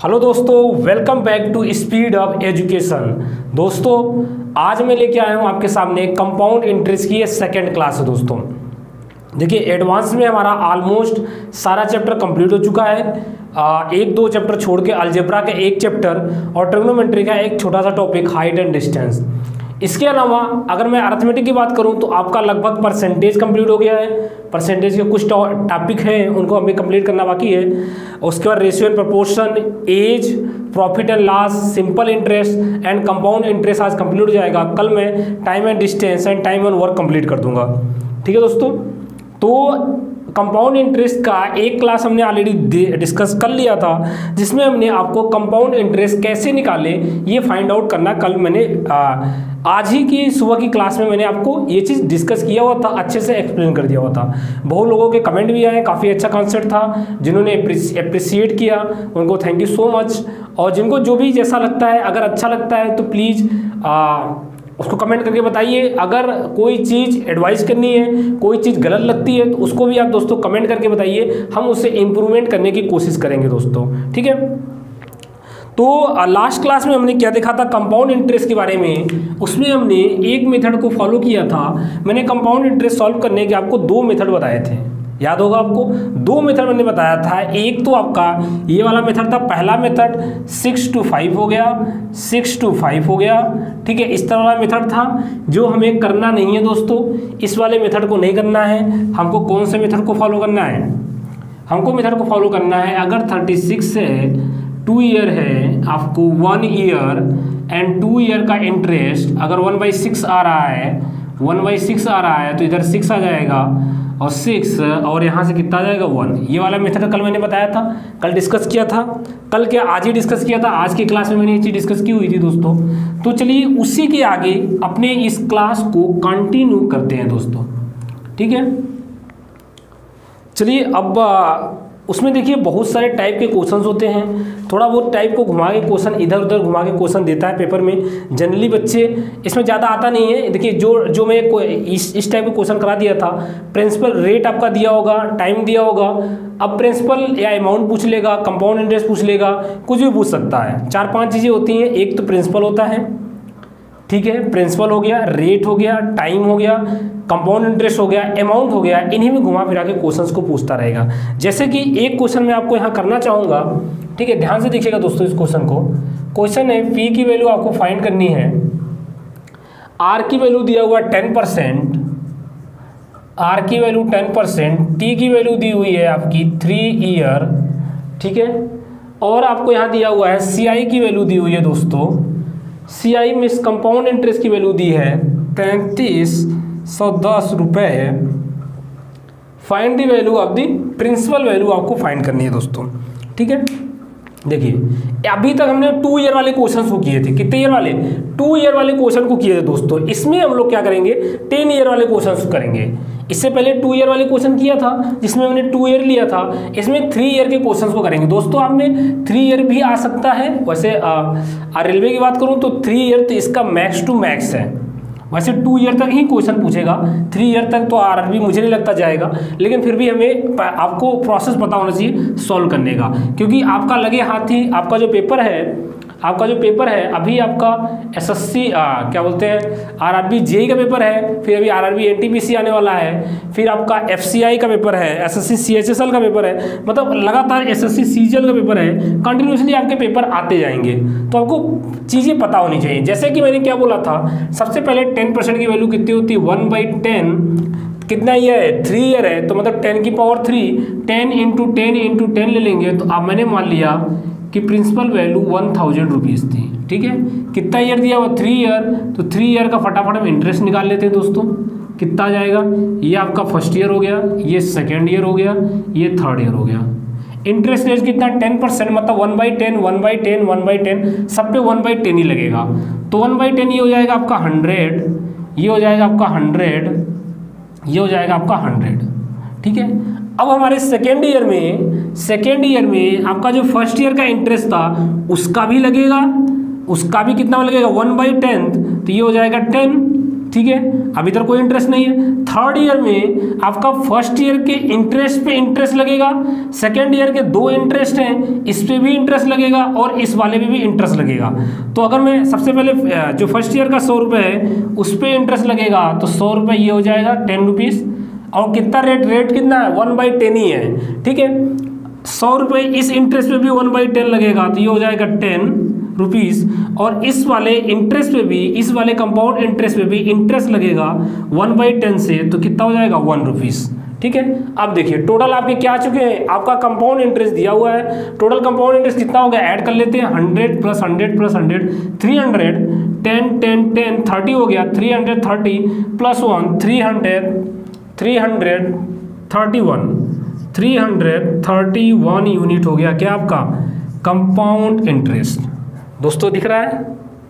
Hello दोस्तों, welcome back to speed of education. दोस्तों आज मैं लेके आया हूँ आपके सामने कंपाउंड इंटरेस्ट की ये सेकेंड क्लास है। दोस्तों देखिए, एडवांस में हमारा ऑलमोस्ट सारा चैप्टर कंप्लीट हो चुका है। एक दो चैप्टर छोड़ के अलजेब्रा का एक चैप्टर और ट्रिग्नोमेट्री का एक छोटा सा टॉपिक हाइट एंड डिस्टेंस। इसके अलावा अगर मैं अर्थमेटिक की बात करूं तो आपका लगभग परसेंटेज कंप्लीट हो गया है। परसेंटेज के कुछ टॉपिक हैं उनको हमें कंप्लीट करना बाकी है। उसके बाद ratio and proportion, age, profit and loss, simple interest and compound interest आज कंप्लीट हो जाएगा। कल मैं time and distance and time and work complete कर दूंगा। ठीक है दोस्तों, तो कंपाउंड इंटरेस्ट का एक क्लास हमने ऑलरेडी डिस्कस कर लिया था, जिसमें हमने आपको कंपाउंड इंटरेस्ट कैसे निकाले ये फाइंड आउट करना कल मैंने आज ही की सुबह की क्लास में मैंने आपको ये चीज़ डिस्कस किया हुआ था, अच्छे से एक्सप्लेन कर दिया हुआ था। बहुत लोगों के कमेंट भी आए, काफ़ी अच्छा कॉन्सेप्ट था। जिन्होंने अप्रिशिएट किया उनको थैंक यू सो मच। और जिनको जो भी जैसा लगता है, अगर अच्छा लगता है तो प्लीज़ उसको कमेंट करके बताइए। अगर कोई चीज़ एडवाइस करनी है, कोई चीज़ गलत लगती है तो उसको भी आप दोस्तों कमेंट करके बताइए, हम उसे इम्प्रूवमेंट करने की कोशिश करेंगे दोस्तों। ठीक है, तो लास्ट क्लास में हमने क्या देखा था कंपाउंड इंटरेस्ट के बारे में। उसमें हमने एक मेथड को फॉलो किया था। मैंने कंपाउंड इंटरेस्ट सॉल्व करने के आपको दो मेथड बताए थे, याद होगा आपको। दो मेथड मैंने बताया था। एक तो आपका ये वाला मेथड था, पहला मेथड 6 to 5 हो गया, 6 to 5 हो गया। ठीक है, इस तरह वाला मेथड था जो हमें करना नहीं है दोस्तों। इस वाले मेथड को नहीं करना है। हमको कौन से मेथड को फॉलो करना है? हमको मेथड को फॉलो करना है, अगर 36 है 2 ईयर है, आपको 1 ईयर एंड 2 ईयर का इंटरेस्ट अगर 1/6 आ रहा है, 1/6 आ रहा है तो इधर 6 आ जाएगा और 6 और यहाँ से कितना आ जाएगा 1। ये वाला मेथड कल मैंने बताया था, कल डिस्कस किया था। कल क्या आज ही डिस्कस किया था, आज की क्लास में मैंने ये चीज़ डिस्कस की हुई थी दोस्तों। तो चलिए उसी के आगे अपने इस क्लास को कंटिन्यू करते हैं दोस्तों। ठीक है, चलिए अब उसमें देखिए बहुत सारे टाइप के क्वेश्चंस होते हैं। थोड़ा बहुत टाइप को घुमा के क्वेश्चन, इधर उधर घुमा के क्वेश्चन देता है पेपर में। जनरली बच्चे इसमें ज़्यादा आता नहीं है। देखिए जो मैं इस टाइप का क्वेश्चन करा दिया था, प्रिंसिपल रेट आपका दिया होगा, टाइम दिया होगा। अब प्रिंसिपल या अमाउंट पूछ लेगा, कंपाउंड इंटरेस्ट पूछ लेगा, कुछ भी पूछ सकता है। 4-5 चीज़ें होती हैं। एक तो प्रिंसिपल होता है, ठीक है, प्रिंसिपल हो गया, रेट हो गया, टाइम हो गया, कंपाउंड इंटरेस्ट हो गया, अमाउंट हो गया। इन्हीं में घुमा फिरा के क्वेश्चंस को पूछता रहेगा। जैसे कि एक क्वेश्चन मैं आपको यहाँ करना चाहूँगा। ठीक है, ध्यान से देखिएगा दोस्तों इस क्वेश्चन को। क्वेश्चन है पी की वैल्यू आपको फाइंड करनी है। आर की वैल्यू दिया हुआ 10%, आर की वैल्यू 10%, टी की वैल्यू दी हुई है आपकी 3 ईयर। ठीक है, और आपको यहाँ दिया हुआ है सी आई की वैल्यू दी हुई है दोस्तों। सी आई में कंपाउंड इंटरेस्ट की वैल्यू दी है 3310 रुपये। Find the value of the principal value आपको फाइंड करनी है दोस्तों। ठीक है, देखिए अभी तक हमने 2 ईयर वाले क्वेश्चन को किए थे। कितने ईयर वाले? 2 ईयर वाले क्वेश्चन को किए थे दोस्तों। इसमें हम लोग क्या करेंगे, 10 ईयर वाले क्वेश्चन करेंगे। इससे पहले 2 ईयर वाले क्वेश्चन किया था जिसमें हमने 2 ईयर लिया था। इसमें 3 ईयर के क्वेश्चन को करेंगे दोस्तों। आप में 3 ईयर भी आ सकता है। वैसे रेलवे की बात करूं तो 3 ईयर तो इसका मैक्स टू मैक्स है। वैसे 2 ईयर तक ही क्वेश्चन पूछेगा, 3 ईयर तक तो आरआरबी मुझे नहीं लगता जाएगा। लेकिन फिर भी हमें आपको प्रोसेस पता होना चाहिए सॉल्व करने का, क्योंकि आपका लगे हाथ ही आपका जो पेपर है अभी आपका एसएससी क्या बोलते हैं आरआरबी जेई का पेपर है, फिर अभी आरआरबी एनटीपीसी आने वाला है, फिर आपका एफसीआई का पेपर है, एसएससी सीएचएसएल का पेपर है। मतलब लगातार एसएससी सीजीएल का पेपर है, कंटिन्यूसली आपके पेपर आते जाएंगे। तो आपको चीज़ें पता होनी चाहिए। जैसे कि मैंने क्या बोला था, सबसे पहले 10% की वैल्यू कितनी होती है, 1/10। कितना ईयर है, 3 ईयर है, तो मतलब 10 की पावर 3, 10 × 10 × 10 ले लेंगे। तो अब मैंने मान लिया कि प्रिंसिपल वैल्यू 1000 रुपीज़ थी। ठीक है, कितना ईयर दिया हुआ, 3 ईयर, तो 3 ईयर का फटाफट हम इंटरेस्ट निकाल लेते हैं दोस्तों। कितना आ जाएगा, ये आपका फर्स्ट ईयर हो गया, ये सेकेंड ईयर हो गया, ये थर्ड ईयर हो गया। इंटरेस्ट रेट कितना, 10%, मतलब 1/10, 1/10, 1/10, सब पे 1/10 ही लगेगा। तो 1/10 ये हो जाएगा आपका 100, ये हो जाएगा आपका 100, ये हो जाएगा आपका 100। ठीक है, अब हमारे सेकेंड ईयर में आपका जो फर्स्ट ईयर का इंटरेस्ट था उसका भी लगेगा, उसका भी कितना लगेगा 1/10, तो ये हो जाएगा 10। ठीक है, अब इधर कोई इंटरेस्ट नहीं है। थर्ड ईयर में आपका फर्स्ट ईयर के इंटरेस्ट पे इंटरेस्ट लगेगा, सेकेंड ईयर के 2 इंटरेस्ट हैं, इस पे भी इंटरेस्ट लगेगा और इस वाले पे भी इंटरेस्ट लगेगा। तो अगर मैं सबसे पहले जो फर्स्ट ईयर का 100 रुपये है उस पर इंटरेस्ट लगेगा तो 100 रुपये ये हो जाएगा 10 रुपीज़। और कितना रेट कितना है 1/10 ही है, ठीक है। 100 रुपये इस इंटरेस्ट पे भी 1/10 लगेगा तो ये हो जाएगा 10 रुपीज़। और इस वाले इंटरेस्ट पे भी, इस वाले कंपाउंड इंटरेस्ट पे भी इंटरेस्ट लगेगा 1/10 से, तो कितना हो जाएगा 1 रुपीज़, ठीक है। अब देखिए टोटल आपके क्या आ चुके हैं, आपका कंपाउंड इंटरेस्ट दिया हुआ है। टोटल कंपाउंड इंटरेस्ट कितना हो गया, ऐड कर लेते हैं 100 + 100 + 100 300, 10 10 10 30 हो गया, 330 + 1 331 यूनिट हो गया क्या आपका कंपाउंड इंटरेस्ट। दोस्तों दिख रहा है,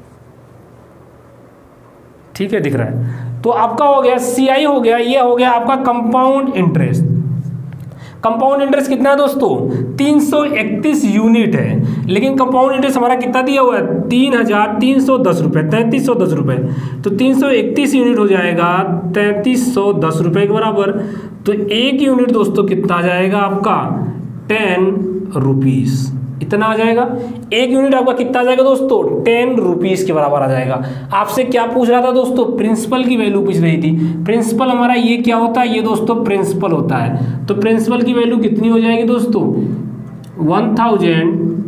ठीक है दिख रहा है। तो आपका हो गया CI हो गया, ये हो गया आपका कंपाउंड इंटरेस्ट। कंपाउंड इंटरेस्ट कितना है दोस्तों 331 यूनिट है, लेकिन कंपाउंड इंटरेस्ट हमारा कितना दिया हुआ है 3310 रुपये, 3310 रुपये। तो 331 यूनिट हो जाएगा 3310 रुपये के बराबर। तो 1 यूनिट दोस्तों कितना आ जाएगा आपका 10 रुपीज़, इतना आ जाएगा। 1 यूनिट आपका कितना आ जाएगा दोस्तों 10 रुपीज़ के बराबर आ जाएगा। आपसे क्या पूछ रहा था दोस्तों, प्रिंसिपल की वैल्यू पूछ रही थी। प्रिंसिपल हमारा ये क्या होता है, ये दोस्तों प्रिंसिपल होता है। तो प्रिंसिपल की वैल्यू कितनी हो जाएगी दोस्तों 1000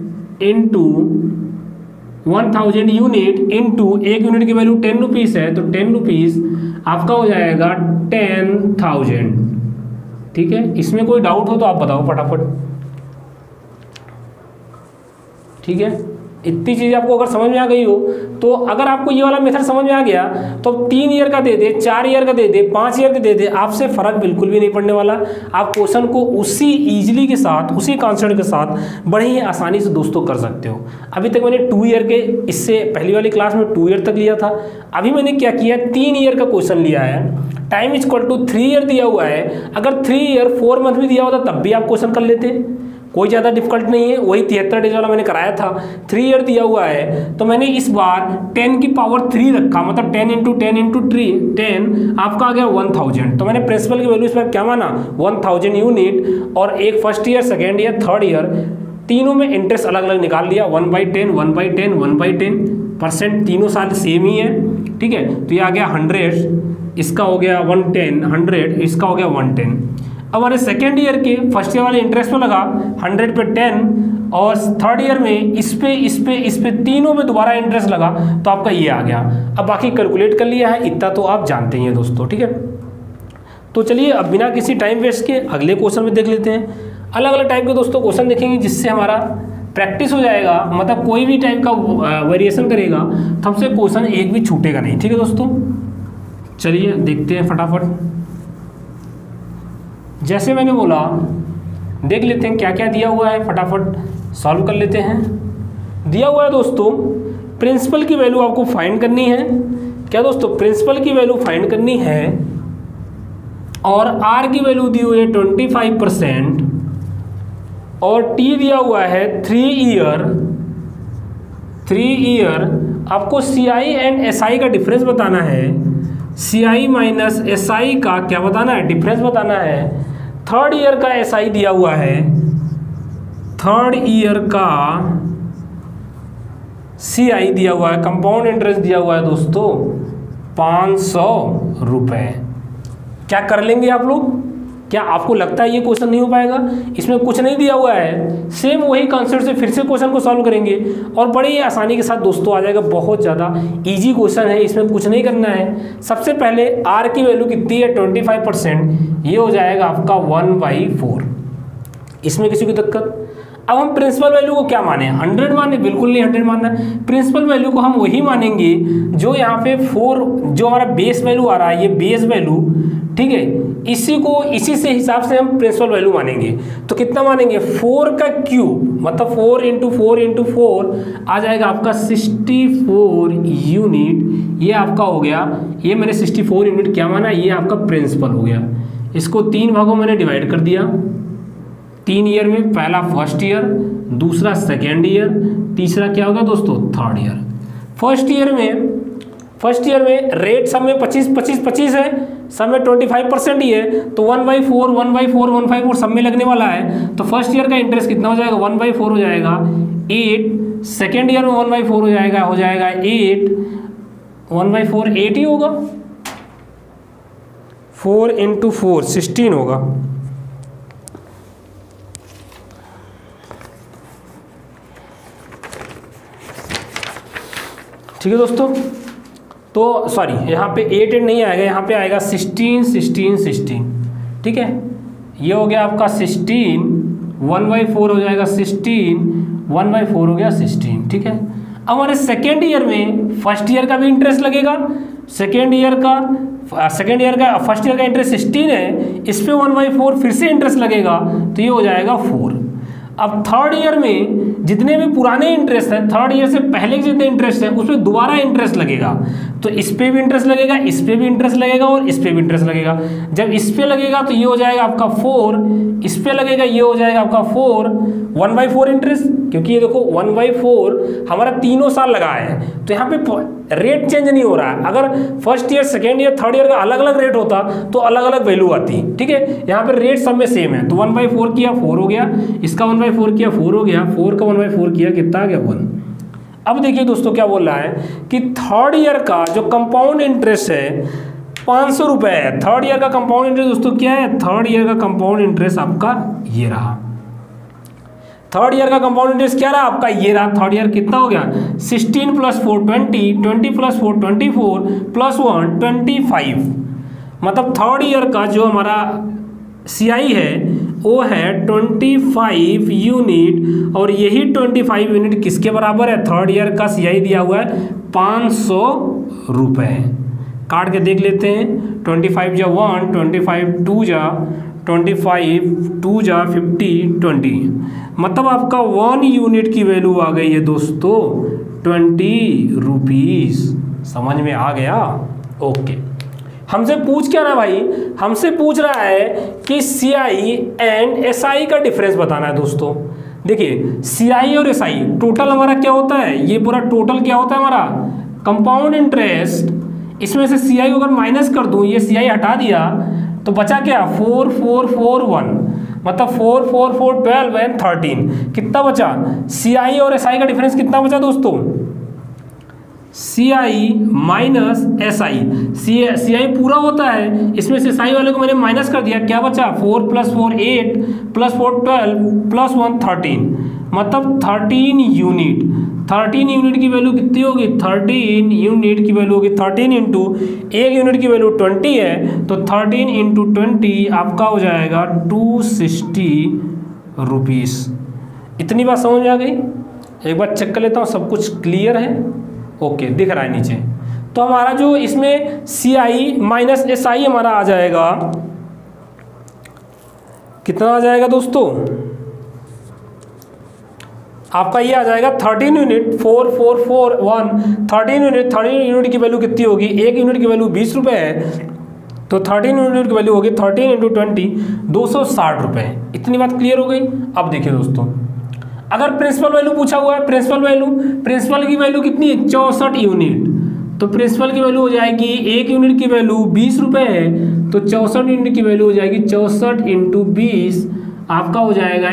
यूनिट इंटू 1 यूनिट की वैल्यू 10 रुपीज़ है, तो 10 रुपीज़ आपका हो जाएगा 10,000, ठीक है। इसमें कोई डाउट हो तो आप बताओ फटाफट, ठीक है। इतनी चीज़ आपको अगर समझ में आ गई हो तो, अगर आपको ये वाला मेथड समझ में आ गया तो 3 ईयर का दे दे, 4 ईयर का दे दे, 5 ईयर का दे दे, आपसे फ़र्क बिल्कुल भी नहीं पड़ने वाला। आप क्वेश्चन को उसी ईजिली के साथ, उसी कॉन्सेप्ट के साथ बड़े ही आसानी से दोस्तों कर सकते हो। अभी तक मैंने 2 ईयर के, इससे पहली वाली क्लास में 2 ईयर तक लिया था। अभी मैंने क्या किया 3 ईयर का क्वेश्चन लिया है। Time is equal to 3 year दिया हुआ है, अगर 3 ईयर 4 मंथ भी दिया होता तब भी आप क्वेश्चन कर लेते, कोई ज़्यादा डिफिकल्ट नहीं है। वही 73 डेज वाला मैंने कराया था। 3 ईयर दिया हुआ है तो मैंने इस बार 10 की पावर 3 रखा, मतलब 10 × 10 × 10 आपका आ गया 1000। तो मैंने प्रिंसिपल की वैल्यू इस बार क्या माना 1000 यूनिट, और एक first year, second year, third year तीनों में इंटरेस्ट अलग अलग निकाल लिया 1/10 1/10 1/10%, तीनों साल सेम ही है, ठीक है। तो ये आ गया 100, इसका हो गया 110, 100 इसका हो गया 110। अब हमारे सेकेंड ईयर के फर्स्ट ईयर वाले इंटरेस्ट में लगा 100 पे 10, और थर्ड ईयर में इस पे तीनों में दोबारा इंटरेस्ट लगा, तो आपका ये आ गया। अब बाकी कैलकुलेट कर लिया है, इतना तो आप जानते ही हैं दोस्तों, ठीक है। तो चलिए अब बिना किसी टाइम वेस्ट के अगले क्वेश्चन में देख लेते हैं। अलग अलग टाइप के दोस्तों क्वेश्चन देखेंगे जिससे हमारा प्रैक्टिस हो जाएगा, मतलब कोई भी टाइप का वेरिएशन करेगा तो हमसे क्वेश्चन एक भी छूटेगा नहीं, ठीक है दोस्तों। चलिए देखते हैं फटाफट। जैसे मैंने बोला देख लेते हैं क्या क्या दिया हुआ है, फटाफट सॉल्व कर लेते हैं। दिया हुआ है दोस्तों प्रिंसिपल की वैल्यू आपको फाइंड करनी है। क्या दोस्तों प्रिंसिपल की वैल्यू फाइंड करनी है, और आर की वैल्यू दी हुई है 25%, और टी दिया हुआ है 3 ईयर। आपको CI एंड SI का डिफरेंस बताना है, CI माइनस SI का क्या बताना है, डिफरेंस बताना है। थर्ड ईयर का SI दिया हुआ है, थर्ड ईयर का CI दिया हुआ है, कंपाउंड इंटरेस्ट दिया हुआ है दोस्तों 500 रुपये। क्या कर लेंगे आप लोग, क्या आपको लगता है ये क्वेश्चन नहीं हो पाएगा? इसमें कुछ नहीं दिया हुआ है, सेम वही कॉन्सेप्ट से फिर से क्वेश्चन को सॉल्व करेंगे और बड़ी ही आसानी के साथ दोस्तों आ जाएगा। बहुत ज़्यादा इजी क्वेश्चन है, इसमें कुछ नहीं करना है। सबसे पहले आर की वैल्यू कितनी है 25%, ये हो जाएगा आपका 1/4। इसमें किसी की दिक्कत? अब हम प्रिंसिपल वैल्यू को क्या माने, 100 माने? बिल्कुल नहीं 100 मानना है। प्रिंसिपल वैल्यू को हम वही मानेंगे जो यहाँ पे 4, जो हमारा बेस वैल्यू आ रहा है, ये बेस वैल्यू, ठीक है, इसी से हिसाब से हम प्रिंसिपल वैल्यू मानेंगे। तो कितना मानेंगे 4 का क्यूब, मतलब 4 × 4 × 4 आ जाएगा आपका 64 यूनिट। ये आपका हो गया, ये मैंने 64 यूनिट क्या माना, ये आपका प्रिंसिपल हो गया। इसको 3 भागों मैंने डिवाइड कर दिया, 3 ईयर में, पहला फर्स्ट ईयर, दूसरा सेकेंड ईयर, तीसरा क्या होगा दोस्तों थर्ड ईयर। फर्स्ट ईयर में फर्स्ट ईयर में रेट सब में 25 है, सब में 25% ही है, तो 1/4 1/4 1/4 सब में लगने वाला है। तो फर्स्ट ईयर का इंटरेस्ट कितना हो जाएगा, 1/4 हो जाएगा 8। सेकेंड ईयर में 1/4 हो जाएगा 8, 1/4 8 ही होगा, 4 × 4 16 होगा। ठीक है दोस्तों, तो सॉरी यहाँ पे 8 नहीं आएगा, यहाँ पे आएगा 16। ठीक है, ये हो गया आपका 16, 1/4 हो जाएगा 16, 1/4 हो गया 16। ठीक है, अब हमारे सेकेंड ईयर में फर्स्ट ईयर का भी इंटरेस्ट लगेगा, फर्स्ट ईयर का इंटरेस्ट 16 है, इस पे 1/4 फिर से इंटरेस्ट लगेगा, तो ये हो जाएगा 4। अब थर्ड ईयर में जितने भी पुराने इंटरेस्ट हैं, थर्ड ईयर से पहले के जितने इंटरेस्ट हैं उस पर दोबारा इंटरेस्ट लगेगा, तो इस पे भी इंटरेस्ट लगेगा, इस पे भी इंटरेस्ट लगेगा और इस पे भी इंटरेस्ट लगेगा। जब इस पे लगेगा तो ये हो जाएगा आपका 4, इस पे लगेगा ये हो जाएगा आपका 4, 1/4 इंटरेस्ट, क्योंकि ये देखो 1/4 हमारा तीनों साल लगा है, तो यहाँ पे रेट चेंज नहीं हो रहा है। अगर first year second year third year का अलग अलग रेट होता तो अलग अलग वैल्यू आती। ठीक है, यहाँ पे रेट सब में सेम है, तो 1/4 किया 4 हो गया, इसका 1/4 किया 4 हो गया, 4 का 1/4 किया कितना आ गया 1। अब देखिए दोस्तों क्या बोल रहा है कि थर्ड ईयर का जो कंपाउंड इंटरेस्ट है 500 रुपये है। थर्ड ईयर का कंपाउंड इंटरेस्ट दोस्तों क्या है, थर्ड ईयर का कंपाउंड इंटरेस्ट आपका ये रहा। थर्ड ईयर का कंपाउंड इंटरेस्ट क्या रहा आपका, ये रहा। थर्ड ईयर कितना हो गया, 16 + 4 20, 20 + 4 24 + 1 25। मतलब थर्ड ईयर का जो हमारा CI है वो है 25 यूनिट, और यही 25 यूनिट किसके बराबर है, थर्ड ईयर का CI दिया हुआ है 500 रुपये। काट के देख लेते हैं, 25 × 1, 25 2 × 25 2 × 50 20, मतलब आपका 1 यूनिट की वैल्यू आ गई है दोस्तों 20 रुपीज़। समझ में आ गया? ओके, हमसे पूछ क्या रहा भाई, हमसे पूछ रहा है कि CI एंड SI का डिफरेंस बताना है दोस्तों। देखिए CI और SI टोटल हमारा क्या होता है, ये पूरा टोटल क्या होता है हमारा कंपाउंड इंटरेस्ट। इसमें से CI को अगर माइनस कर दूं, ये CI हटा दिया तो बचा क्या 4 4 4 1, मतलब 4 4 4 12 एंड 13। कितना बचा, CI और SI का डिफरेंस कितना बचा दोस्तों, CI माइनस SI। CI पूरा होता है, इसमें से SI वाले को मैंने माइनस कर दिया, क्या बचा 4 + 4 8 + 4 12 + 1 13, मतलब 13 यूनिट। 13 यूनिट की वैल्यू कितनी होगी, 13 यूनिट की वैल्यू होगी 13 इंटू एक यूनिट की वैल्यू 20 है, तो 13 × 20 आपका हो जाएगा 260 रुपीज़। इतनी बात समझ में आ गई? एक बार चेक कर लेता हूँ सब कुछ क्लियर है। ओके, दिख रहा है नीचे। तो हमारा जो इसमें CI माइनस SI हमारा आ जाएगा, कितना आ जाएगा दोस्तों, आपका ये आ जाएगा 13 यूनिट 4 4 4 1 13 यूनिट की वैल्यू कितनी होगी, एक यूनिट की वैल्यू 20 रुपये है, तो 13 यूनिट की वैल्यू होगी 13 × 20 260 रुपये। इतनी बात क्लियर हो गई। अब देखिए दोस्तों, अगर प्रिंसिपल वैल्यू पूछा हुआ है, प्रिंसिपल की वैल्यू कितनी है 64 यूनिट, तो प्रिंसिपल की वैल्यू हो जाएगी, एक यूनिट की वैल्यू 20 रुपये है, तो 64 यूनिट की वैल्यू हो जाएगी 64 × 20, आपका हो जाएगा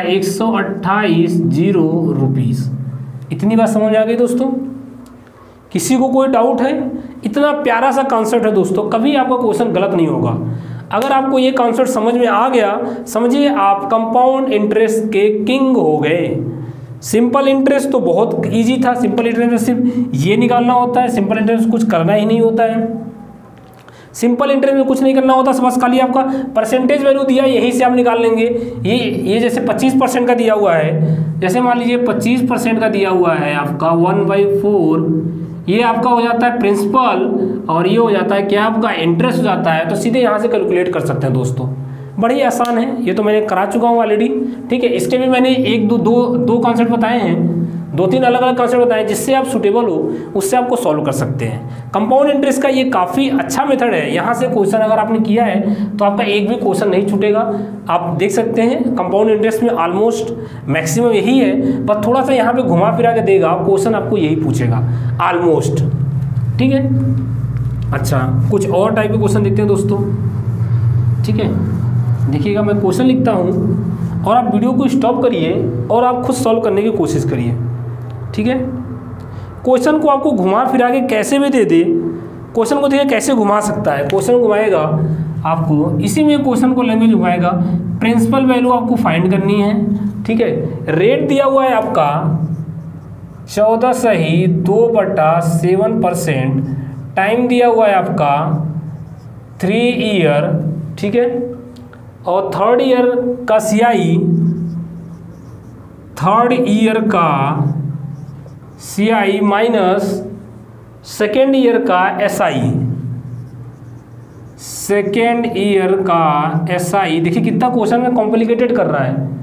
128 रुपीज़। इतनी बात समझ आ गई दोस्तों? किसी को कोई डाउट है? इतना प्यारा सा कॉन्सेप्ट है दोस्तों, कभी आपका क्वेश्चन गलत नहीं होगा। अगर आपको ये कॉन्सेप्ट समझ में आ गया, समझिए आप कंपाउंड इंटरेस्ट के किंग हो गए। सिंपल इंटरेस्ट तो बहुत इजी था, सिंपल इंटरेस्ट में सिर्फ ये निकालना होता है, सिंपल इंटरेस्ट कुछ करना ही नहीं होता है। सिंपल इंटरेस्ट में कुछ नहीं करना होता, बस खाली आपका परसेंटेज वैल्यू दिया, यहीं से आप निकाल लेंगे। ये जैसे 25% का दिया हुआ है, जैसे मान लीजिए 25% का दिया हुआ है आपका 1/4, ये आपका हो जाता है प्रिंसिपल, और ये हो जाता है क्या आपका इंटरेस्ट हो जाता है, तो सीधे यहाँ से कैलकुलेट कर सकते हैं दोस्तों। बड़ी आसान है, ये तो मैंने करा चुका हूँ ऑलरेडी। ठीक है, इसके भी मैंने एक दो कॉन्सेप्ट बताए हैं, 2-3 अलग अलग कॉन्सेप्ट बताए, जिससे आप सुटेबल हो उससे आपको सॉल्व कर सकते हैं। कंपाउंड इंटरेस्ट का ये काफ़ी अच्छा मेथड है। यहाँ से क्वेश्चन अगर आपने किया है तो आपका एक भी क्वेश्चन नहीं छूटेगा। आप देख सकते हैं कंपाउंड इंटरेस्ट में ऑलमोस्ट मैक्सिमम यही है, पर थोड़ा सा यहाँ पे घुमा फिरा के देगा, क्वेश्चन आपको यही पूछेगा ऑलमोस्ट। ठीक है। अच्छा, कुछ और टाइप के क्वेश्चन देखते हैं दोस्तों। ठीक है, देखिएगा मैं क्वेश्चन लिखता हूँ और आप वीडियो को स्टॉप करिए और आप खुद सॉल्व करने की कोशिश करिए। ठीक है, क्वेश्चन को आपको घुमा फिरा के कैसे भी दे दे, क्वेश्चन को देखिए कैसे घुमा सकता है। क्वेश्चन घुमाएगा आपको, इसी में क्वेश्चन को लैंग्वेज घुमाएगा। प्रिंसिपल वैल्यू आपको फाइंड करनी है। ठीक है, रेट दिया हुआ है आपका 14.2/7%, टाइम दिया हुआ है आपका 3 ईयर। ठीक है, और थर्ड ईयर का CI, थर्ड ईयर का CI माइनस सेकेंड ईयर का SI, सेकेंड ईयर का SI। देखिए कितना क्वेश्चन में कॉम्प्लिकेटेड कर रहा है।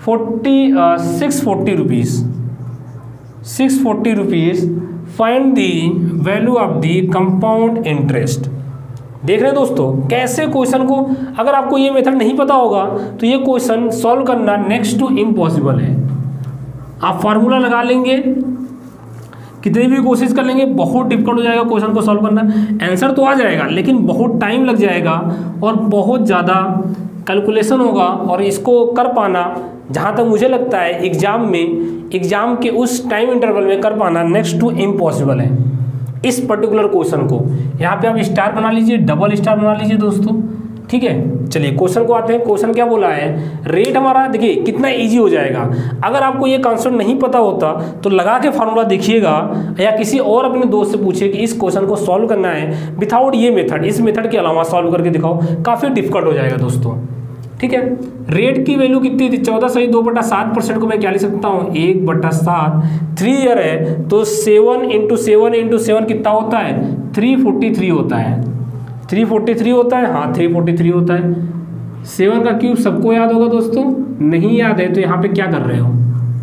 640 rupees, 640 rupees. Find the value of the compound interest. देख रहे हैं दोस्तों कैसे क्वेश्चन को, अगर आपको ये मेथड नहीं पता होगा तो ये क्वेश्चन सॉल्व करना नेक्स्ट टू इम्पॉसिबल है। आप फार्मूला लगा लेंगे, कितनी भी कोशिश कर लेंगे, बहुत डिफिकल्ट हो जाएगा क्वेश्चन को सॉल्व करना। आंसर तो आ जाएगा लेकिन बहुत टाइम लग जाएगा और बहुत ज़्यादा कैलकुलेशन होगा, और इसको कर पाना जहाँ तक मुझे लगता है एग्जाम के उस टाइम इंटरवल में कर पाना नेक्स्ट टू इम्पॉसिबल है इस पर्टिकुलर क्वेश्चन को। यहाँ पे आप स्टार बना लीजिए, डबल स्टार बना लीजिए दोस्तों। ठीक है, चलिए क्वेश्चन को आते हैं। क्वेश्चन क्या बोला है, रेट हमारा देखिए कितना इजी हो जाएगा। अगर आपको ये कॉन्सेप्ट नहीं पता होता तो लगा के फार्मूला देखिएगा, या किसी और अपने दोस्त से पूछिए कि इस क्वेश्चन को सॉल्व करना है विथआउट ये मेथड, इस मेथड के अलावा सॉल्व करके दिखाओ, काफ़ी डिफिकल्ट हो जाएगा दोस्तों। ठीक है, रेट की वैल्यू कितनी थी, 14.2/7% को मैं क्या लिख सकता हूँ, 1/7। 3 ईयर है तो 7 × 7 × 7 कितना होता है, 343 होता है। 343 होता है, हाँ 343 होता है। 7 का क्यूब सबको याद होगा दोस्तों, नहीं याद है तो यहाँ पे क्या कर रहे हो।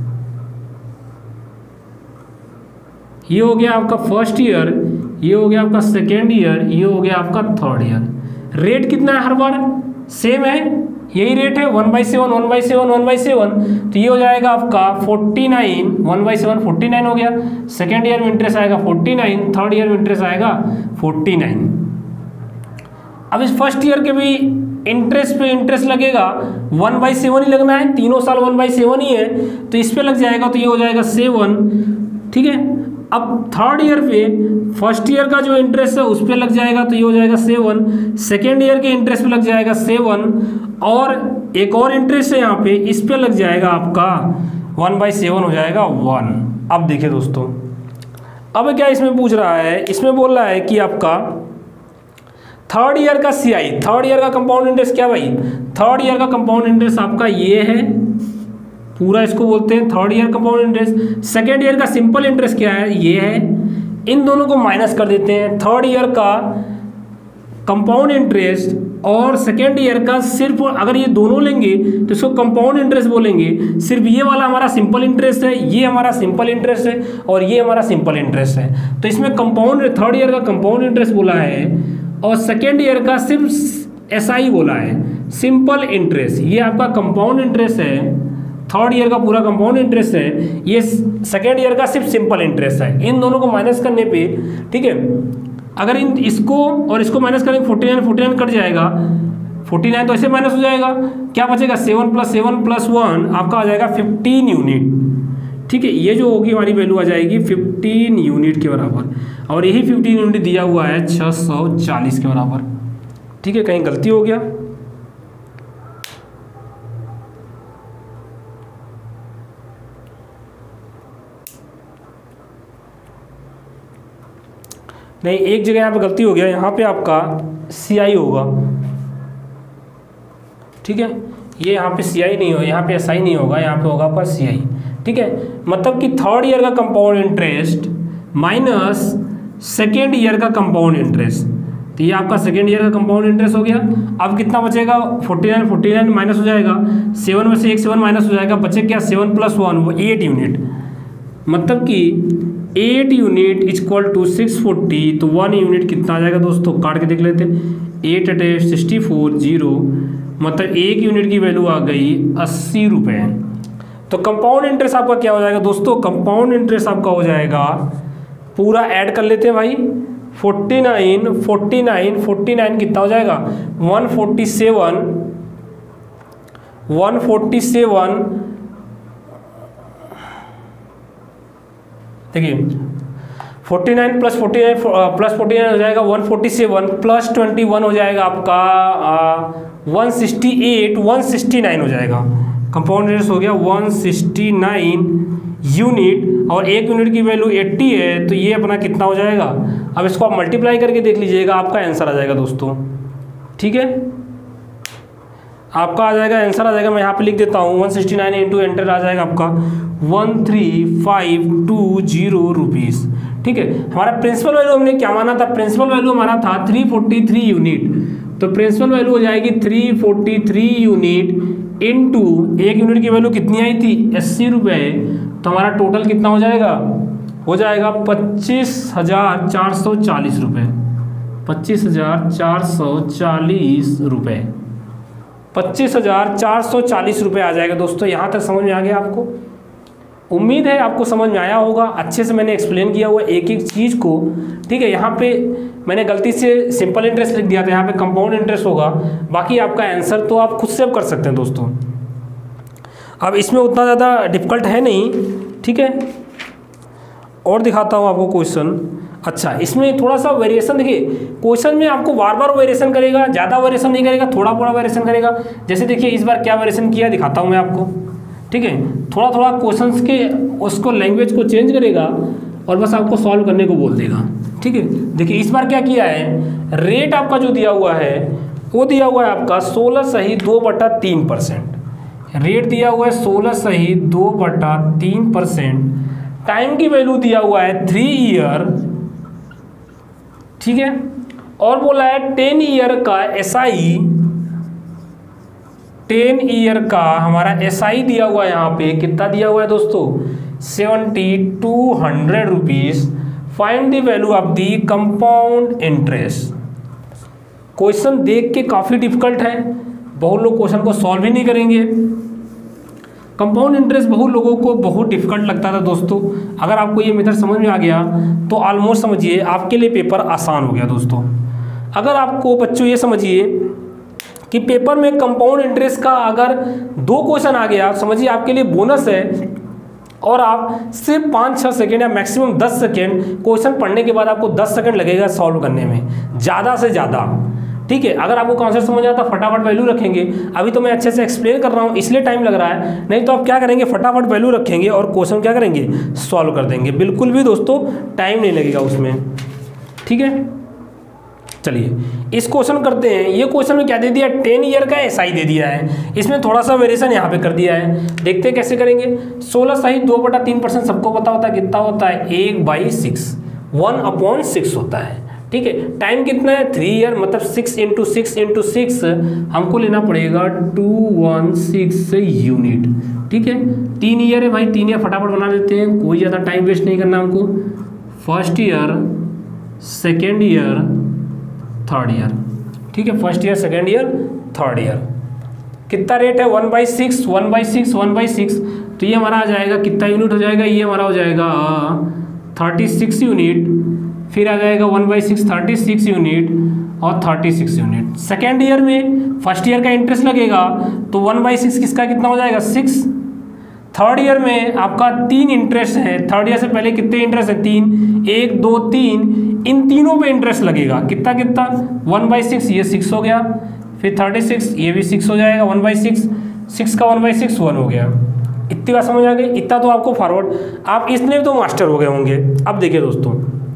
ये हो गया आपका फर्स्ट ईयर, ये हो गया आपका सेकेंड ईयर, ये हो गया आपका थर्ड ईयर। रेट कितना है, हर बार सेम है, यही रेट है 1/7 1/7 1/7। तो ये हो जाएगा आपका 49, 1/7 49 हो गया। सेकेंड ईयर में इंटरेस्ट आएगा 49, थर्ड ईयर में इंटरेस्ट आएगा 49। अब इस फर्स्ट ईयर के भी इंटरेस्ट पे इंटरेस्ट लगेगा 1/7 ही लगना है, तीनों साल 1/7 ही है, तो इस पे लग जाएगा, तो ये हो जाएगा 7। ठीक है, अब थर्ड ईयर पे फर्स्ट ईयर का जो इंटरेस्ट है उस पे लग जाएगा, तो ये हो जाएगा 7। सेकेंड ईयर के इंटरेस्ट पे लग जाएगा 7, और एक और इंटरेस्ट है यहाँ पे, इस पे लग जाएगा आपका 1/7 हो जाएगा 1। अब देखिए दोस्तों, अब क्या इसमें पूछ रहा है, इसमें बोल रहा है कि आपका थर्ड ईयर का CI, थर्ड ईयर का कंपाउंड इंटरेस्ट क्या भाई, थर्ड ईयर का कंपाउंड इंटरेस्ट आपका ये है पूरा, इसको बोलते हैं third year compound interest. Second year का सिंपल इंटरेस्ट क्या है, ये है। इन दोनों को माइनस कर देते हैं, थर्ड ईयर का कंपाउंड इंटरेस्ट और सेकेंड ईयर का, सिर्फ अगर ये दोनों लेंगे तो इसको कंपाउंड इंटरेस्ट बोलेंगे। सिर्फ ये वाला हमारा सिंपल इंटरेस्ट है, ये हमारा सिंपल इंटरेस्ट है, और ये हमारा सिंपल इंटरेस्ट है। तो इसमें कंपाउंड, थर्ड ईयर का कंपाउंड इंटरेस्ट बोला है और सेकेंड ईयर का सिर्फ SI बोला है, सिंपल इंटरेस्ट। ये आपका कंपाउंड इंटरेस्ट है, थर्ड ईयर का पूरा कंपाउंड इंटरेस्ट है, ये सेकेंड ईयर का सिर्फ सिंपल इंटरेस्ट है। इन दोनों को माइनस करने पे, ठीक है, अगर इन इसको और इसको माइनस करेंगे 49 कट जाएगा, 49 तो ऐसे माइनस हो जाएगा, क्या बचेगा 7 + 7 + 1 आपका आ जाएगा 15 यूनिट। ठीक है, ये जो होगी हमारी वैल्यू आ जाएगी 15 यूनिट के बराबर, और यही 15 यूनिट दिया हुआ है 640 के बराबर। ठीक है, कहीं गलती हो गया, नहीं एक जगह यहाँ पे गलती हो गया, यहाँ पे आपका CI होगा। ठीक है, ये यहाँ पे CI नहीं होगा, यहाँ पे SI नहीं होगा, यहाँ पे होगा आपका CI। ठीक है, मतलब कि थर्ड ईयर का compound interest minus second year का कंपाउंड इंटरेस्ट, तो ये आपका सेकेंड ईयर का कंपाउंड इंटरेस्ट हो गया। अब कितना बचेगा, 49 माइनस हो जाएगा, 7 में से एक 7 माइनस हो जाएगा, बचे क्या 7 + 1 वो 8 यूनिट, मतलब कि 8 यूनिट = 640। तो 1 यूनिट कितना आ जाएगा दोस्तों, काट के देख लेते हैं, 8 × 64 0, मतलब 1 यूनिट की वैल्यू आ गई 80 रुपये। तो कंपाउंड इंटरेस्ट आपका क्या हो जाएगा दोस्तों, कंपाउंड इंटरेस्ट आपका हो जाएगा, पूरा ऐड कर लेते हैं भाई, 49 कितना हो जाएगा 147 देखिए 49 प्लस 49 हो जाएगा 147 प्लस 21 हो जाएगा आपका 169 हो जाएगा। कंपाउंड इंटरेस्ट हो गया 169 यूनिट और 1 यूनिट की वैल्यू 80 है, तो ये अपना कितना हो जाएगा। अब इसको आप मल्टीप्लाई करके देख लीजिएगा, आपका आंसर आ जाएगा दोस्तों। ठीक है, आपका आ जाएगा आंसर आ जाएगा। मैं यहाँ पे लिख देता हूँ 169 इंटू एंटर आ जाएगा आपका 13520 रुपीज़। ठीक है, हमारा प्रिंसिपल वैल्यू हमने क्या माना था, प्रिंसिपल वैल्यू हमारा था 343 यूनिट, तो प्रिंसिपल वैल्यू हो जाएगी 343 यूनिट इंटू 1 यूनिट की वैल्यू कितनी आई थी 80 रुपये, तो हमारा टोटल कितना हो जाएगा 25,440 रुपये। 25,440 रुपये 25,440 रुपये आ जाएगा दोस्तों। यहाँ तक समझ में आ गया आपको? उम्मीद है आपको समझ में आया होगा। अच्छे से मैंने एक्सप्लेन किया हुआ एक एक चीज़ को। ठीक है, यहाँ पे मैंने गलती से सिंपल इंटरेस्ट लिख दिया था, यहाँ पे कंपाउंड इंटरेस्ट होगा। बाकी आपका आंसर तो आप खुद से कर सकते हैं दोस्तों। अब इसमें उतना ज़्यादा डिफिकल्ट है नहीं। ठीक है, और दिखाता हूँ आपको क्वेश्चन। अच्छा, इसमें थोड़ा सा वेरिएशन देखिए, क्वेश्चन में आपको बार बार वेरिएशन करेगा, ज़्यादा वेरिएशन नहीं करेगा, थोड़ा थोड़ा वेरिएशन करेगा। जैसे देखिए इस बार क्या वेरिएशन किया दिखाता हूँ मैं आपको। ठीक है, थोड़ा थोड़ा क्वेश्चंस के उसको लैंग्वेज को चेंज करेगा और बस आपको सॉल्व करने को बोल देगा। ठीक है, देखिए इस बार क्या किया है, रेट आपका जो दिया हुआ है वो दिया हुआ है आपका 16/2/3%। रेट दिया हुआ है 16/2/3%। टाइम की वैल्यू दिया हुआ है 3 ईयर। ठीक है, और बोला है 10 ईयर का एसआई, 10 ईयर का हमारा एसआई दिया हुआ है। यहाँ पे कितना दिया हुआ है दोस्तों 7200 rupees. Find the value of the compound interest. Question देख के काफ़ी डिफिकल्ट है, बहुत लोग क्वेश्चन को सॉल्व ही नहीं करेंगे। कंपाउंड इंटरेस्ट बहुत लोगों को बहुत डिफिकल्ट लगता था दोस्तों। अगर आपको ये मेथड समझ में आ गया तो ऑलमोस्ट समझिए आपके लिए पेपर आसान हो गया दोस्तों। अगर आपको बच्चों ये समझिए कि पेपर में कंपाउंड इंटरेस्ट का अगर 2 क्वेश्चन आ गया, समझिए आपके लिए बोनस है। और आप सिर्फ 5-6 सेकेंड या मैक्सिमम 10 सेकेंड क्वेश्चन पढ़ने के बाद आपको 10 सेकेंड लगेगा सॉल्व करने में, ज़्यादा से ज़्यादा। ठीक है, अगर आपको कॉन्सेप्ट समझ आता फटाफट वैल्यू रखेंगे। अभी तो मैं अच्छे से एक्सप्लेन कर रहा हूँ इसलिए टाइम लग रहा है, नहीं तो आप क्या करेंगे फटाफट वैल्यू रखेंगे और क्वेश्चन क्या करेंगे सॉल्व कर देंगे। बिल्कुल भी दोस्तों टाइम नहीं लगेगा उसमें। ठीक है, चलिए इस क्वेश्चन करते हैं। ये क्वेश्चन में क्या दे दिया 10 ईयर का एसआई दे दिया है, इसमें थोड़ा सा वेरिएशन यहाँ पे कर दिया है। देखते हैं कैसे करेंगे। 16/2/3% सबको पता होता है कितना होता है 1/6, 1/6 होता है। ठीक है, टाइम कितना है 3 ईयर, मतलब 6 × 6 × 6 हमको लेना पड़ेगा 216 यूनिट। ठीक है, 3 ईयर है भाई, 3 ईयर फटाफट बना देते हैं, कोई ज़्यादा टाइम वेस्ट नहीं करना हमको। First year, second year, third year. ठीक है, first year, second year, third year. कितना रेट है 1/6, 1/6, 1/6, तो ये हमारा आ जाएगा कितना यूनिट हो जाएगा, ये हमारा हो जाएगा 36 यूनिट। फिर आ जाएगा 1/6 36 यूनिट और 36 यूनिट। सेकेंड ईयर में फर्स्ट ईयर का इंटरेस्ट लगेगा तो 1/6 किसका कितना हो जाएगा 6। थर्ड ईयर में आपका 3 इंटरेस्ट है, थर्ड ईयर से पहले कितने इंटरेस्ट है 3, 1 2 3, इन तीनों पे इंटरेस्ट लगेगा। कितना कितना 1/6, ये 6 हो गया। फिर 36, ये भी 6 हो जाएगा 1/6, 6 का 1/6 1 हो गया। इतनी बात समझ आ गई? इतना तो आपको फॉरवर्ड, आप इसमें तो मास्टर हो गए होंगे। अब देखिए दोस्तों,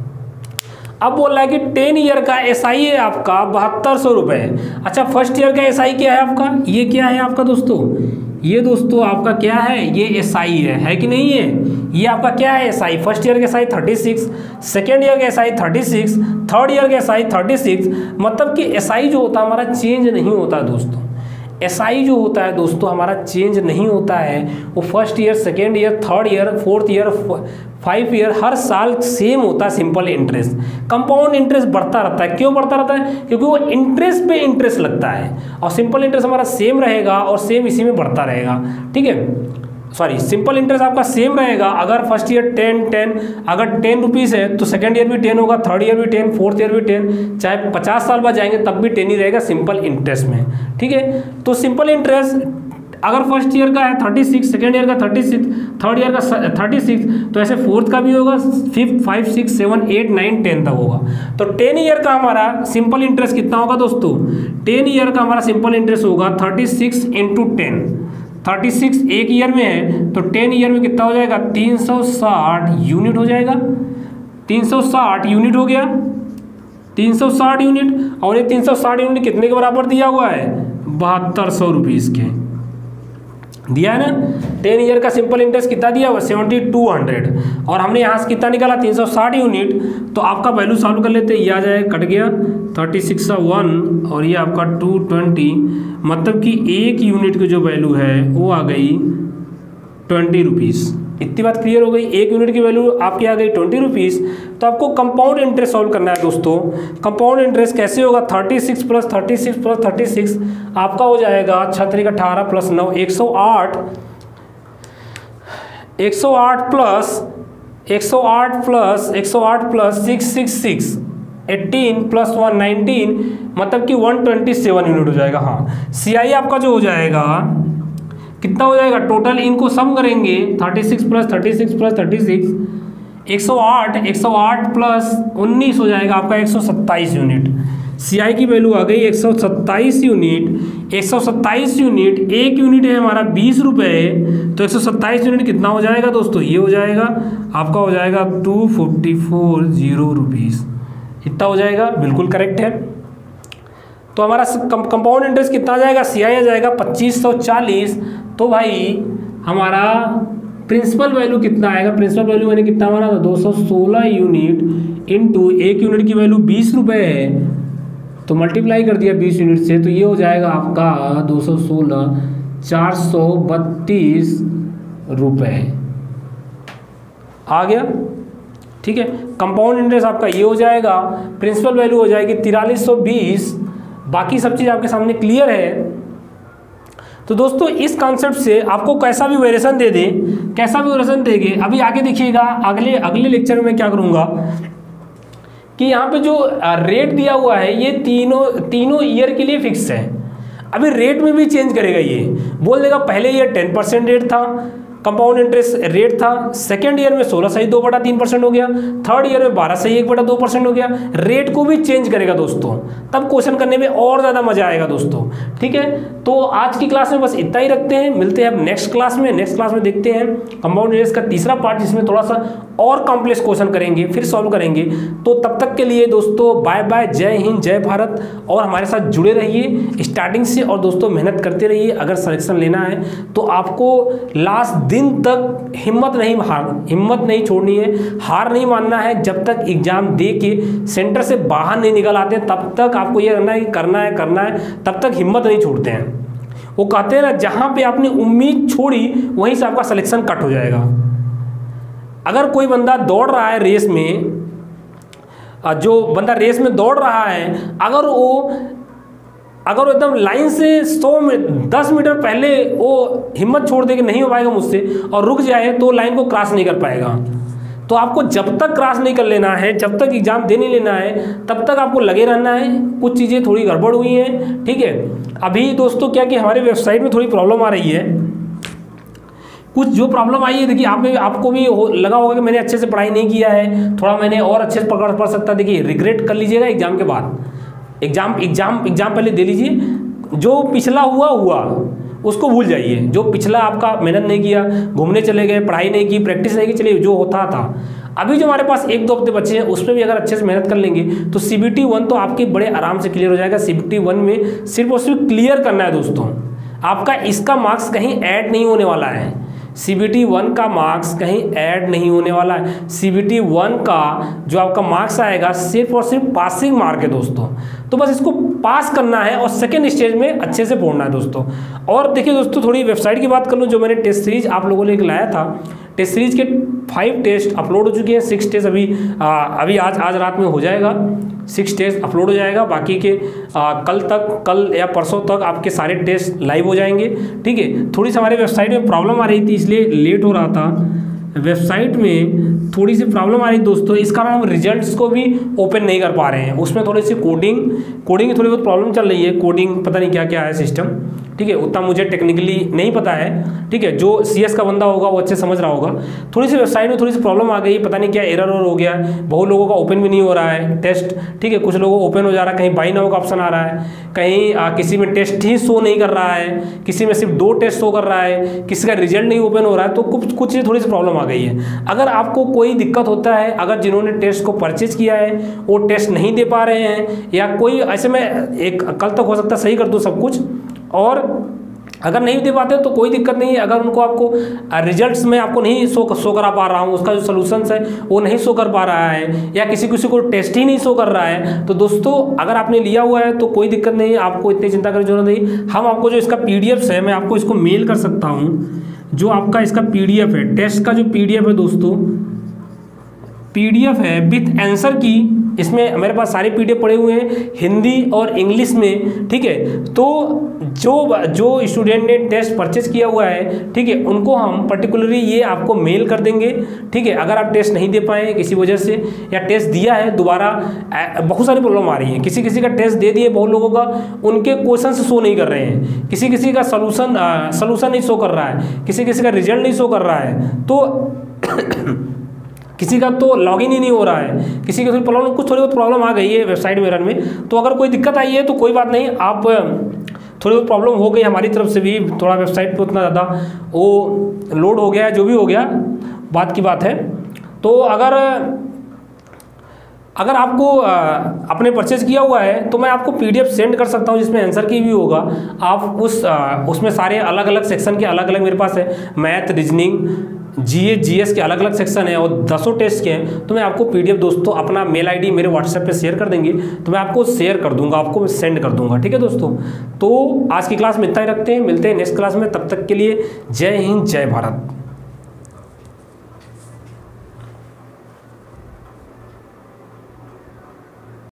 अब बोल रहा है कि 10 ईयर का एसआई है आपका 7200 रुपये। अच्छा, फर्स्ट ईयर का एसआई क्या है आपका, ये क्या है आपका दोस्तों, ये दोस्तों आपका क्या है, ये एसआई है कि नहीं है। ये आपका क्या है एसआई, फर्स्ट ईयर का एसआई 36, सेकेंड ईयर का एसआई 36, थर्ड ईयर का एसआई 36। मतलब कि एसआई जो होता है हमारा चेंज नहीं होता दोस्तों। एसआई जो होता है दोस्तों हमारा चेंज नहीं होता है, वो first year, second year, third year, fourth year, 5 year हर साल सेम होता है सिंपल इंटरेस्ट। कंपाउंड इंटरेस्ट बढ़ता रहता है। क्यों बढ़ता रहता है, क्योंकि वो इंटरेस्ट पे इंटरेस्ट लगता है, और सिंपल इंटरेस्ट हमारा सेम रहेगा और सेम इसी में बढ़ता रहेगा। ठीक है, सॉरी सिंपल इंटरेस्ट आपका सेम रहेगा। अगर फर्स्ट ईयर 10 अगर 10 रुपीज़ है तो सेकंड ईयर भी 10 होगा, थर्ड ईयर भी 10, फोर्थ ईयर भी 10, चाहे 50 साल बाद जाएंगे तब भी 10 ही रहेगा सिंपल इंटरेस्ट में। ठीक है, तो सिंपल इंटरेस्ट अगर फर्स्ट ईयर का है 36, सेकेंड ईयर का 36, थर्ड ईयर का 36, तो ऐसे फोर्थ का भी होगा, फिफ्थ 5, 6, 7, 8, 9, 10 तक होगा। तो 10 ईयर का हमारा सिंपल इंटरेस्ट कितना होगा दोस्तों? 10 ईयर का हमारा सिंपल इंटरेस्ट होगा 36 × 10। 36 एक ईयर में है तो 10 ईयर में कितना हो जाएगा? 360 यूनिट हो जाएगा। 360 यूनिट हो गया, 360 यूनिट। और ये 360 यूनिट कितने के बराबर दिया हुआ है? 7200 रुपीज़ के दिया है ना। 10 ईयर का सिंपल इंटरेस्ट कितना दिया हुआ? 7200। और हमने यहाँ से कितना निकाला? 360 यूनिट। तो आपका वैल्यू सॉल्व कर लेते, ये आ जाए, कट गया 36 1 और ये आपका 220, मतलब कि एक यूनिट की जो वैल्यू है वो आ गई 20 रुपीज़। इतनी बात क्लियर हो गई। एक यूनिट की वैल्यू आपकी आ गई 20 रुपीज़। तो आपको कंपाउंड इंटरेस्ट सॉल्व करना है दोस्तों। कंपाउंड इंटरेस्ट कैसे होगा? 36 + 36 + 36 आपका हो जाएगा 6 × 18 + 9 108 + 666 18 + 1 19, मतलब कि 127 यूनिट हो जाएगा। हाँ, CI आपका जो हो जाएगा कितना हो जाएगा? टोटल इनको सम करेंगे 36 + 36 + 36 108 + 19 हो जाएगा आपका 127 यूनिट। CI की वैल्यू आ गई 127 यूनिट। 127 यूनिट, एक यूनिट है हमारा 20 रुपये, तो 127 यूनिट कितना हो जाएगा दोस्तों? ये हो जाएगा आपका, हो जाएगा 2440 रुपीज़। इतना हो जाएगा, बिल्कुल करेक्ट है। तो हमारा कंपाउंड इंटरेस्ट कितना आ जाएगा? CI आ जाएगा 2540। तो भाई हमारा प्रिंसिपल वैल्यू कितना आएगा? प्रिंसिपल वैल्यू मैंने कितना माना था? 216 यूनिट इंटू एक यूनिट की वैल्यू 20 रुपये है, तो मल्टीप्लाई कर दिया 20 यूनिट से, तो ये हो जाएगा आपका 216 432 रुपये आ गया। ठीक है, कंपाउंड इंटरेस्ट आपका ये हो जाएगा। प्रिंसिपल वैल्यू हो जाएगी 4320। बाकी सब चीज़ आपके सामने क्लियर है। तो दोस्तों इस कॉन्सेप्ट से आपको कैसा भी वेरिएशन दे दे, कैसा भी वेरिएशन देंगे, अभी आगे देखिएगा अगले लेक्चर में मैं क्या करूँगा कि यहाँ पे जो रेट दिया हुआ है ये तीनों ईयर के लिए फिक्स है। अभी रेट में भी चेंज करेगा, ये बोल देगा पहले ईयर 10% रेट था, कंपाउंड इंटरेस्ट रेट था, सेकेंड ईयर में 16.2/3% हो गया, थर्ड ईयर में 12.1/2% हो गया। रेट को भी चेंज करेगा दोस्तों, तब क्वेश्चन करने में और ज़्यादा मजा आएगा दोस्तों। ठीक है, तो आज की क्लास में बस इतना ही रखते हैं, मिलते हैं अब नेक्स्ट क्लास में। नेक्स्ट क्लास में देखते हैं कंपाउंड इंटरेस्ट का तीसरा पार्ट, जिसमें थोड़ा सा और कॉम्प्लेक्स क्वेश्चन करेंगे, फिर सॉल्व करेंगे। तो तब तक के लिए दोस्तों बाय बाय, जय हिंद, जय भारत। और हमारे साथ जुड़े रहिए स्टार्टिंग से, और दोस्तों मेहनत करते रहिए। अगर सिलेक्शन लेना है तो आपको लास्ट दिन तक हिम्मत नहीं छोड़नी है, हार नहीं मानना है। जब तक एग्जाम दे के सेंटर से बाहर नहीं निकल आते तब तक आपको ये करना है, तब तक हिम्मत नहीं छोड़ते हैं। वो कहते हैं ना, जहाँ पे आपने उम्मीद छोड़ी वहीं से आपका सिलेक्शन कट हो जाएगा। अगर कोई बंदा दौड़ रहा है रेस में, जो बंदा रेस में दौड़ रहा है, अगर वो एकदम लाइन से 10 मीटर पहले वो हिम्मत छोड़ दे कि नहीं हो पाएगा मुझसे और रुक जाए, तो लाइन को क्रॉस नहीं कर पाएगा। तो आपको जब तक क्रॉस नहीं कर लेना है, जब तक एग्जाम दे नहीं लेना है, तब तक आपको लगे रहना है। कुछ चीज़ें थोड़ी गड़बड़ हुई हैं, ठीक है। अभी दोस्तों क्या कि हमारे वेबसाइट में थोड़ी प्रॉब्लम आ रही है, कुछ जो प्रॉब्लम आई है, देखिए आपको भी लगा होगा कि मैंने अच्छे से पढ़ाई नहीं किया है, थोड़ा मैंने और अच्छे से पढ़ सकता। देखिए रिग्रेट कर लीजिएगा एग्जाम के बाद। एग्जाम पहले दे लीजिए। जो पिछला हुआ उसको भूल जाइए। जो पिछला आपका मेहनत नहीं किया, घूमने चले गए, पढ़ाई नहीं की, प्रैक्टिस नहीं की, चलिए जो होता था। अभी जो हमारे पास 1-2 हफ्ते बचे हैं, उसमें भी अगर अच्छे से मेहनत कर लेंगे तो CBT 1 तो आपके बड़े आराम से क्लियर हो जाएगा। CBT 1 में सिर्फ और सिर्फ क्लियर करना है दोस्तों, आपका इसका मार्क्स कहीं ऐड नहीं होने वाला है। CBT 1 का मार्क्स कहीं ऐड नहीं होने वाला है। CBT 1 का जो आपका मार्क्स आएगा सिर्फ और सिर्फ पासिंग मार्क है दोस्तों। तो बस इसको पास करना है और सेकेंड स्टेज में अच्छे से पढ़ना है दोस्तों। और देखिए दोस्तों, थोड़ी वेबसाइट की बात कर लूँ, जो मैंने टेस्ट सीरीज आप लोगों ने लाया था, टेस्ट सीरीज के 5 टेस्ट अपलोड हो चुके हैं। 6 टेस्ट अभी आज रात में हो जाएगा। 6 टेस्ट अपलोड हो जाएगा। बाकी के कल या परसों तक आपके सारे टेस्ट लाइव हो जाएंगे। ठीक है, थोड़ी सी हमारे वेबसाइट में प्रॉब्लम आ रही थी, इसलिए लेट हो रहा था। वेबसाइट में थोड़ी सी प्रॉब्लम आ रही दोस्तों, इस कारण हम रिजल्ट्स को भी ओपन नहीं कर पा रहे हैं। उसमें थोड़ी सी कोडिंग की थोड़ी बहुत प्रॉब्लम चल रही है। कोडिंग पता नहीं क्या क्या है सिस्टम, ठीक है, उतना मुझे टेक्निकली नहीं पता है। ठीक है, जो CS का बंदा होगा वो अच्छे समझ रहा होगा। थोड़ी सी वेबसाइट में थोड़ी सी प्रॉब्लम आ गई, पता नहीं क्या एरर हो गया। बहुत लोगों का ओपन भी नहीं हो रहा है टेस्ट। ठीक है, कुछ लोगों को ओपन हो जा रहा है, कहीं बाई नाउ का ऑप्शन आ रहा है, कहीं किसी में टेस्ट ही शो नहीं कर रहा है, किसी में सिर्फ 2 टेस्ट शो कर रहा है, किसी का रिजल्ट नहीं ओपन हो रहा है। तो कुछ थोड़ी सी प्रॉब्लम आ गई है। अगर आपको कोई दिक्कत होता है, अगर जिन्होंने टेस्ट को परचेज किया है वो टेस्ट नहीं दे पा रहे हैं, या कोई ऐसे में एक कल तक हो सकता है सही कर दूँ सब कुछ, और अगर नहीं दे पाते तो कोई दिक्कत नहीं है। अगर उनको आपको रिजल्ट्स में आपको नहीं शो करा पा रहा हूँ, उसका जो सोल्यूशंस है वो नहीं शो कर पा रहा है, या किसी को टेस्ट ही नहीं शो कर रहा है, तो दोस्तों अगर आपने लिया हुआ है तो कोई दिक्कत नहीं है, आपको इतनी चिंता करने की जरूरत नहीं। हम आपको जो इसका PDF है, मैं आपको इसको मेल कर सकता हूँ। जो आपका इसका PDF है, टेस्ट का जो PDF है दोस्तों, PDF है विथ आंसर की, इसमें मेरे पास सारे PDF पड़े हुए हैं हिंदी और इंग्लिश में। ठीक है, तो जो स्टूडेंट ने टेस्ट परचेज किया हुआ है, ठीक है, उनको हम पर्टिकुलरली ये आपको मेल कर देंगे। ठीक है, अगर आप टेस्ट नहीं दे पाए किसी वजह से, या टेस्ट दिया है दोबारा, बहुत सारी प्रॉब्लम आ रही है। किसी का टेस्ट दे दिए बहुत लोगों का, उनके क्वेश्चन शो नहीं कर रहे हैं, किसी का सोल्यूशन नहीं शो कर रहा है, किसी का रिजल्ट नहीं शो कर रहा है, तो किसी का तो लॉगिन ही नहीं हो रहा है, किसी का प्रॉब्लम, कुछ थोड़ी बहुत प्रॉब्लम आ गई है वेबसाइट में रन में। तो अगर कोई दिक्कत आई है तो कोई बात नहीं, आप थोड़ी बहुत प्रॉब्लम हो गई हमारी तरफ से भी, थोड़ा वेबसाइट पे उतना ज़्यादा वो लोड हो गया है, जो भी हो गया बात की बात है। तो अगर आपको आपने परचेज किया हुआ है तो मैं आपको PDF सेंड कर सकता हूं जिसमें आंसर की भी होगा। आप उसमें सारे अलग अलग सेक्शन के अलग अलग मेरे पास है, मैथ, रीजनिंग, GS के अलग अलग सेक्शन है और 10 टेस्ट के हैं। तो मैं आपको PDF दोस्तों अपना मेल ID मेरे WhatsApp पे शेयर कर देंगे, तो मैं आपको शेयर कर दूंगा, आपको सेंड कर दूंगा। ठीक है दोस्तों, तो आज की क्लास में इतना ही रखते हैं, मिलते हैं नेक्स्ट क्लास में। तब तक के लिए जय हिंद, जय भारत।